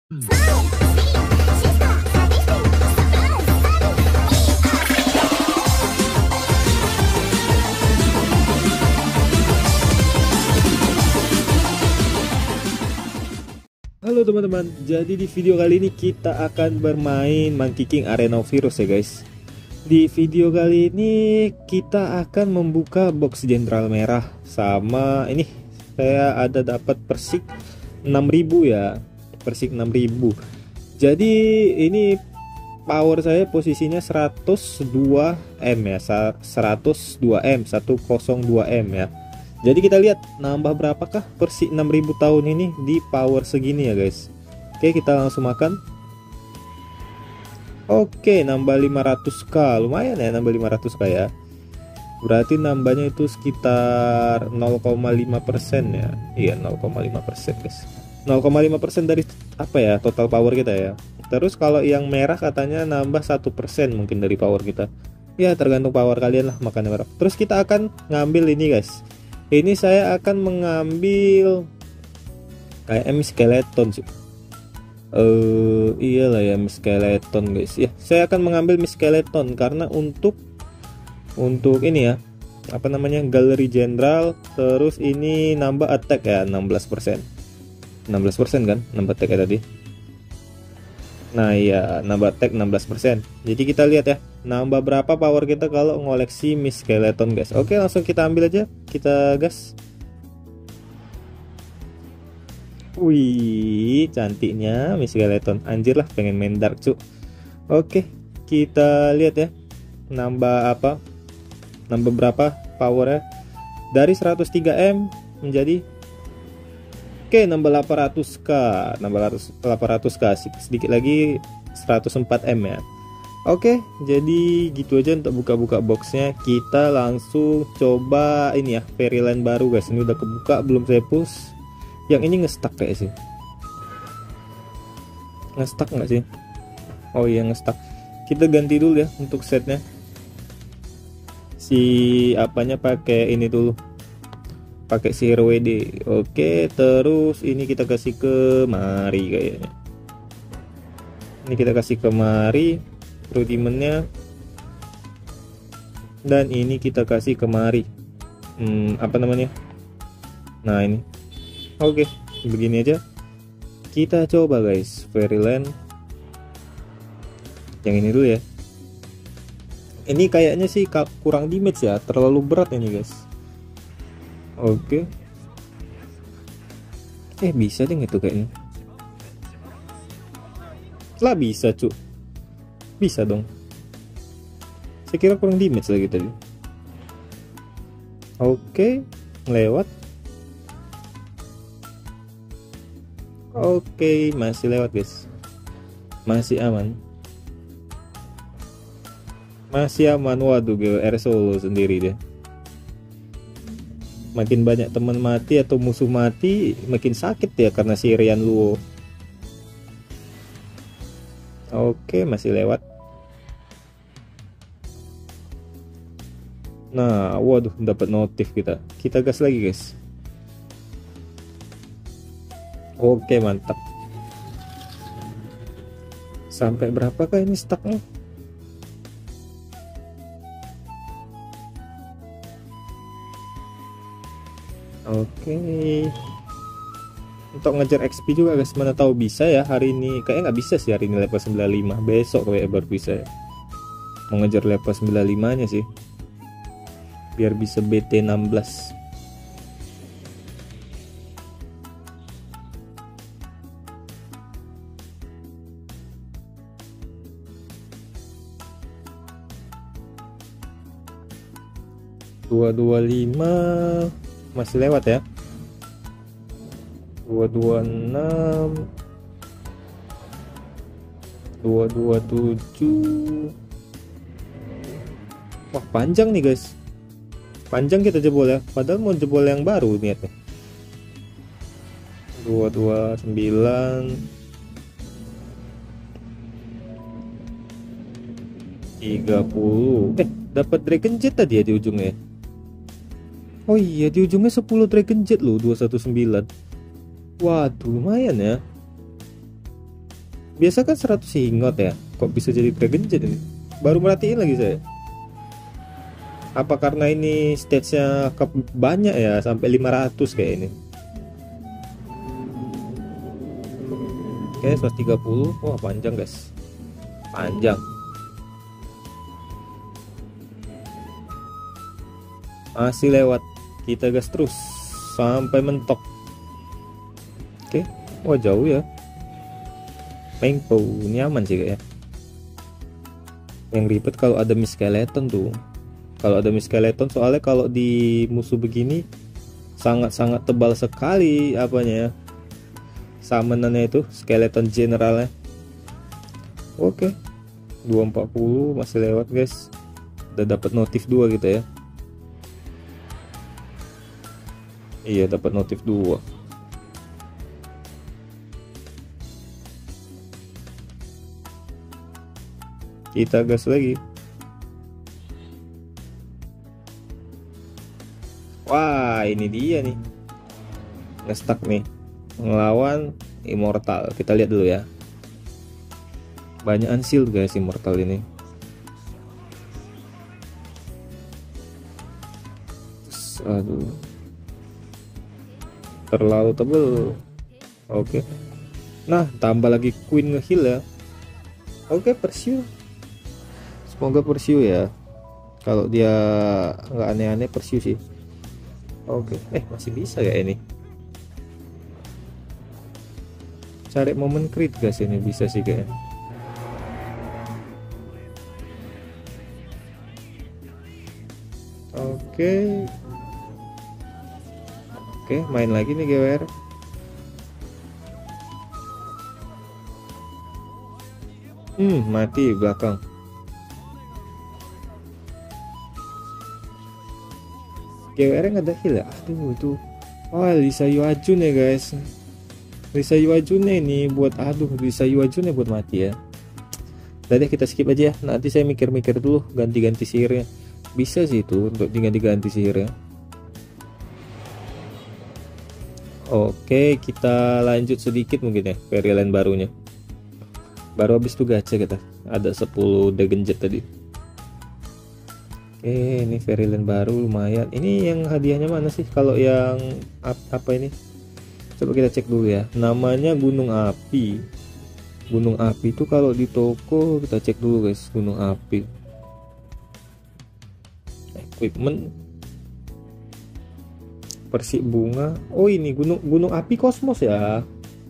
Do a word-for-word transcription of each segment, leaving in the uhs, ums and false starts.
Halo teman-teman, jadi di video kali ini kita akan bermain Monkey King Arena of Heroes ya guys. Di video kali ini kita akan membuka box jenderal merah. Sama ini saya ada dapat persik enam ribu ya, persik enam ribu. Jadi ini power saya posisinya seratus dua M ya, seratus dua M, seratus dua M ya. Jadi kita lihat nambah berapakah persik enam ribu tahun ini di power segini ya guys. Oke, kita langsung makan. Oke, nambah lima ratus k, lumayan ya, nambah lima ratus k ya. Berarti nambahnya itu sekitar nol koma lima persen ya. Iya, nol koma lima persen guys. nol koma lima persen dari apa ya, total power kita ya. Terus kalau yang merah katanya nambah satu persen mungkin dari power kita. Ya, tergantung power kalian lah makannya berapa. Terus kita akan ngambil ini guys. Ini saya akan mengambil kayak M skeleton sih. Eh uh, iyalah ya, M skeleton guys. Ya, saya akan mengambil M skeleton karena untuk untuk ini ya, apa namanya, galeri jenderal. Terus ini nambah attack ya, enam belas persen. enam belas persen kan nambah attack ya tadi. Nah iya, nambah attack enam belas persen. Jadi kita lihat ya, nambah berapa power kita kalau ngoleksi Miss Skeleton guys. Oke, langsung kita ambil aja, kita gas. Wih, cantiknya Miss Skeleton. Anjir lah, pengen main dark cu. Oke, kita lihat ya, nambah apa, nambah berapa powernya dari seratus tiga M menjadi, oke, nambah delapan ratus k, nambah delapan ratus k, sedikit lagi seratus empat M ya. Oke, jadi gitu aja untuk buka-buka boxnya. Kita langsung coba ini ya, Fairyland baru guys. Ini udah kebuka, belum saya push. Yang ini ngestak kayak sih, ngestak nggak sih? Oh iya, ngestak. Kita ganti dulu ya untuk setnya. Si apanya pakai ini dulu, pakai si R W D. Oke, terus ini kita kasih ke mari kayaknya. Ini kita kasih ke mari rudimennya, dan ini kita kasih kemari hmm, apa namanya, nah ini. Oke, begini aja kita coba guys, Fairyland yang ini dulu ya. Ini kayaknya sih kurang damage ya, terlalu berat ini guys. Oke, eh bisa deh gitu kayaknya lah, bisa cu, bisa dong. Saya kira kurang damage lagi tadi. Oke, lewat. Oke, masih lewat guys, masih aman, masih aman. Waduh, G W R solo sendiri deh. Makin banyak teman mati atau musuh mati, makin sakit ya karena si Rian Luo. Oke, masih lewat. Nah, waduh, dapat notif kita. Kita gas lagi guys. Oke, mantap. Sampai berapakah ini stucknya? Oke, untuk ngejar X P juga guys, mana tahu bisa ya hari ini. Kayaknya nggak bisa sih hari ini level sembilan puluh lima, besok kayak baru bisa ya. Mau ngejar level sembilan puluh lima nya sih, biar bisa B T enam belas. dua dua lima masih lewat ya. Dua dua enam, dua dua tujuh. Wah, panjang nih guys, panjang kita jebol ya, padahal mau jebol yang baru niatnya. Dua dua sembilan, tiga puluh. Eh, dapat Dragon Jet tadi ya di ujungnya. Oh iya, di ujungnya sepuluh Dragon Jet loh, dua satu sembilan. Waduh, lumayan ya. Biasa kan seratus ingot ya, kok bisa jadi Dragon Jet ini? Baru merhatiin lagi saya. Apa karena ini stage-nya banyak ya, sampai lima ratus kayak ini. Oke, seratus tiga puluh. Wah, panjang guys. Panjang. Masih lewat. Kita gas terus sampai mentok. Oke. Wah, jauh ya. Pengpo, ini aman sih kayaknya. Yang ribet kalau ada miss skeleton tuh. Kalau ada miss skeleton, soalnya kalau di musuh begini sangat-sangat tebal sekali apanya ya, summonannya itu, skeleton generalnya. Oke, dua empat puluh masih lewat guys. Udah dapat notif dua gitu ya. Iya, dapat notif dua. Kita gas lagi. Wah, ini dia nih. Ngestak nih. Ngelawan Immortal. Kita lihat dulu ya. Banyak unsealed guys Immortal ini. Aduh. Terlalu tebel. Oke. Nah, tambah lagi Queen ngeheal ya. Oke, Pursue. Semoga Pursue ya. Kalau dia nggak aneh-aneh Pursue sih. Oke, eh masih bisa ya ini. Cari momen crit guys, ini bisa sih kayaknya. Oke. Oke, main lagi nih G W R. Hmm, mati belakang. G W R nggak ada heal ya? Aduh itu. Oh, Lisa Yuajun ya guys. Lisa Yuajun ini buat, aduh Lisa Yuajun ya buat mati ya. Udah deh, kita skip aja ya. Nanti saya mikir-mikir dulu ganti-ganti sihirnya. Bisa sih itu untuk diganti-ganti sihirnya. Oke, kita lanjut sedikit mungkin ya Fairyland barunya. Baru habis tuh gacha kita. Ada sepuluh Dragon Jet tadi. Oke, ini Fairyland baru lumayan. Ini yang hadiahnya mana sih? Kalau yang apa ini? Coba kita cek dulu ya. Namanya Gunung Api. Gunung Api itu kalau di toko, kita cek dulu guys. Gunung Api. Equipment. Persik bunga. Oh, ini Gunung Gunung Api Kosmos ya.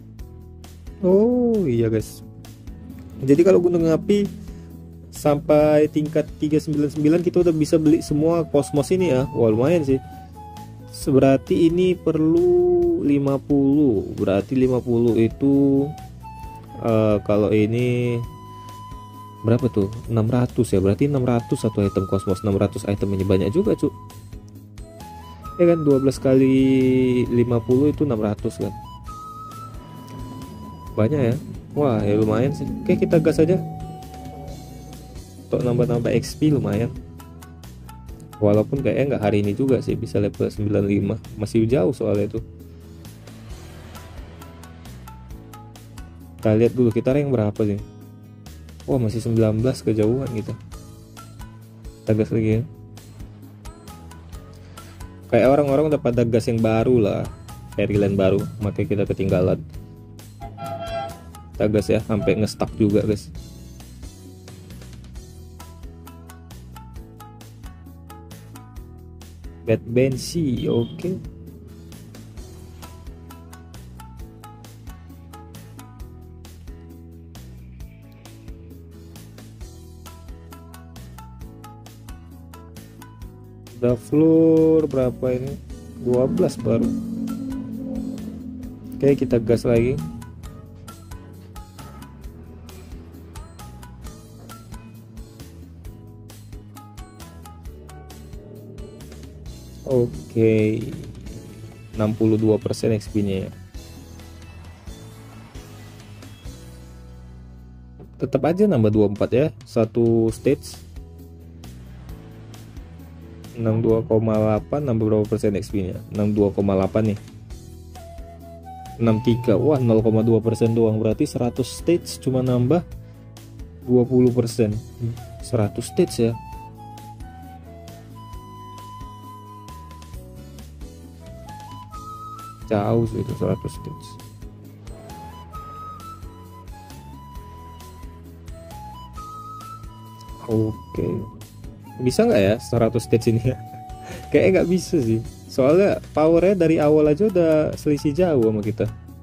Oh iya guys. Jadi kalau Gunung Api sampai tingkat tiga sembilan sembilan kita udah bisa beli semua Kosmos ini ya. Wah, lumayan sih. Berarti ini perlu lima puluh. Berarti lima puluh itu uh, kalau ini berapa tuh? enam ratus ya. Berarti enam ratus satu item Kosmos. enam ratus item ini banyak juga, Cuk. Ya kan, dua belas kali lima puluh itu enam ratus kan. Banyak ya. Wah, ya lumayan sih. Oke, kita gas aja. Untuk nambah-nambah X P lumayan. Walaupun kayaknya nggak hari ini juga sih bisa level sembilan puluh lima. Masih jauh soalnya itu. Kita lihat dulu kita rank berapa sih. Wah, masih sembilan belas, kejauhan kita. Kita gas lagi ya. Kayak orang-orang udah pada gas yang baru lah. Fairyland baru, makanya kita ketinggalan. Kita gas ya, sampai nge-stuck juga guys. Bad Banshee, oke. Okay. The floor berapa ini? dua belas baru. Oke, okay, kita gas lagi. Oke, okay. enam puluh dua persen X P-nya ya. Tetap aja nambah dua puluh empat ya, satu stage. enam puluh dua koma delapan nambah berapa persen X P-nya? enam puluh dua koma delapan nih. enam puluh tiga. Wah, nol koma dua persen doang. Berarti seratus stage cuma nambah dua puluh persen. seratus stage ya. Jauh sih itu seratus stage. Oke. Bisa nggak ya seratus stage ini ya? Kayaknya nggak bisa sih. Soalnya powernya dari awal aja udah selisih jauh sama kita.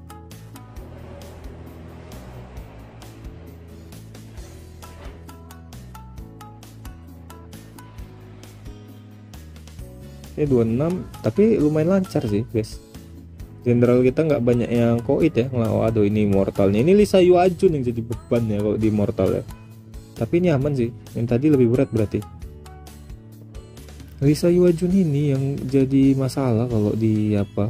Ini dua puluh enam, tapi lumayan lancar sih guys. Jenderal kita nggak banyak yang koit ya. Wah, aduh ini mortalnya. Ini Lisa Yu Ajun yang jadi beban ya kalau di mortal ya. Tapi ini aman sih. Yang tadi lebih berat berarti. Lisa Yu Ajun ini yang jadi masalah kalau di apa.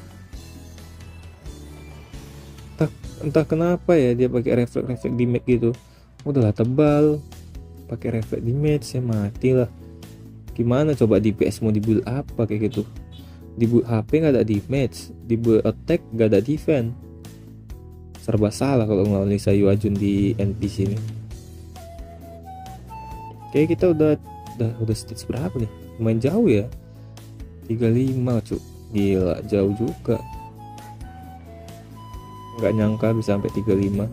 Entah, entah kenapa ya dia pakai refleks-refleks damage gitu. Udahlah tebal. Pakai refleks damage saya mati lah. Gimana coba di P S mau dibuild apa kayak gitu? Di build H P nggak ada damage, di build attack nggak ada defense. Serba salah kalau ngelawan Lisa Yu Ajun di N P C ini. Oke, kita udah udah udah stage berapa nih? Lumayan jauh ya. tiga puluh lima cuk. Gila, jauh juga. Nggak nyangka bisa sampai tiga puluh lima.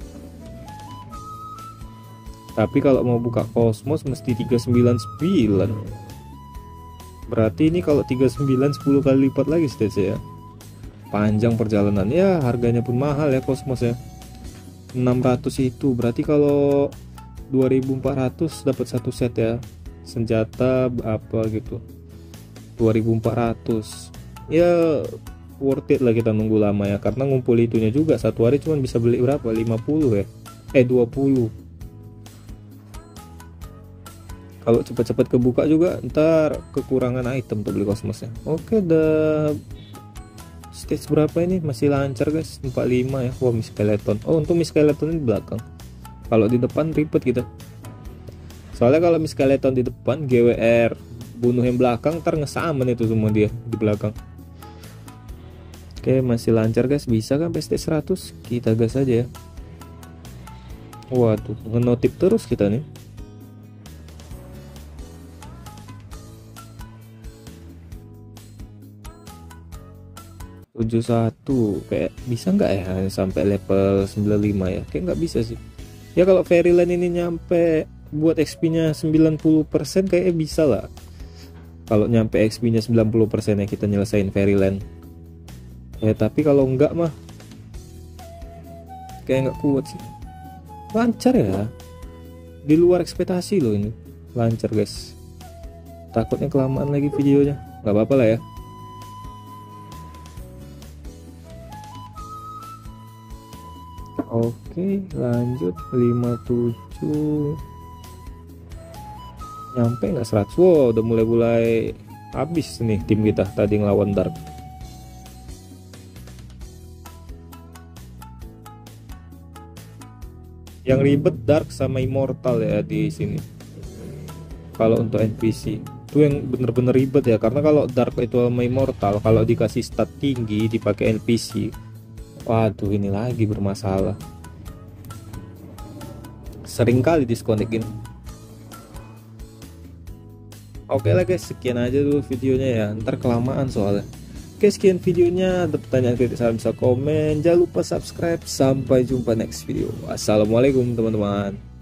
Tapi kalau mau buka Cosmos mesti tiga sembilan sembilan. Berarti ini kalau tiga puluh sembilan sepuluh kali lipat lagi stage ya. Panjang perjalanan ya, harganya pun mahal ya Cosmos ya. enam ratus itu berarti kalau dua ribu empat ratus dapat satu set ya. Senjata apa gitu. dua ribu empat ratus. Ya worth it lah kita nunggu lama ya, karena ngumpul itunya juga satu hari cuma bisa beli berapa? lima puluh ya. Eh dua puluh. Kalau cepat-cepat kebuka juga ntar kekurangan item untuk beli Cosmosnya. Oke, udah stage berapa ini? Masih lancar guys, empat puluh lima ya. Wah, Miss Skeleton. Oh, untuk Miss Skeleton ini di belakang. Kalau di depan ribet kita. Soalnya kalau Miss Skeleton di depan, G W R bunuh yang belakang, ntar ngesamen itu semua dia di belakang. Oke, masih lancar guys. Bisa kan stage seratus? Kita gas aja ya. Waduh, ngenotip terus kita nih. tujuh puluh satu kayak bisa nggak ya sampai level sembilan puluh lima ya? Kayak nggak bisa sih ya. Kalau Fairyland ini nyampe buat X P nya sembilan puluh persen kayaknya bisa lah. Kalau nyampe X P nya sembilan puluh persen ya kita nyelesain Fairyland ya. Tapi kalau nggak mah kayak nggak kuat sih. Lancar ya, di luar ekspektasi loh ini. Lancar guys. Takutnya kelamaan lagi videonya, nggak apa-apa lah ya. Oke, lanjut lima puluh tujuh. Nyampe nggak seratus? Wow, udah mulai-mulai habis nih tim kita tadi ngelawan Dark. Yang ribet Dark sama Immortal ya di sini. Kalau untuk N P C itu yang bener-bener ribet ya, karena kalau Dark itu sama Immortal kalau dikasih stat tinggi dipakai N P C, waduh ini lagi bermasalah. Sering kali diskonekin. Oke lah guys, sekian aja dulu videonya ya. Ntar kelamaan soalnya. Oke, sekian videonya. Ada pertanyaan, kritik, saran, bisa komen. Jangan lupa subscribe. Sampai jumpa next video. Assalamualaikum teman-teman.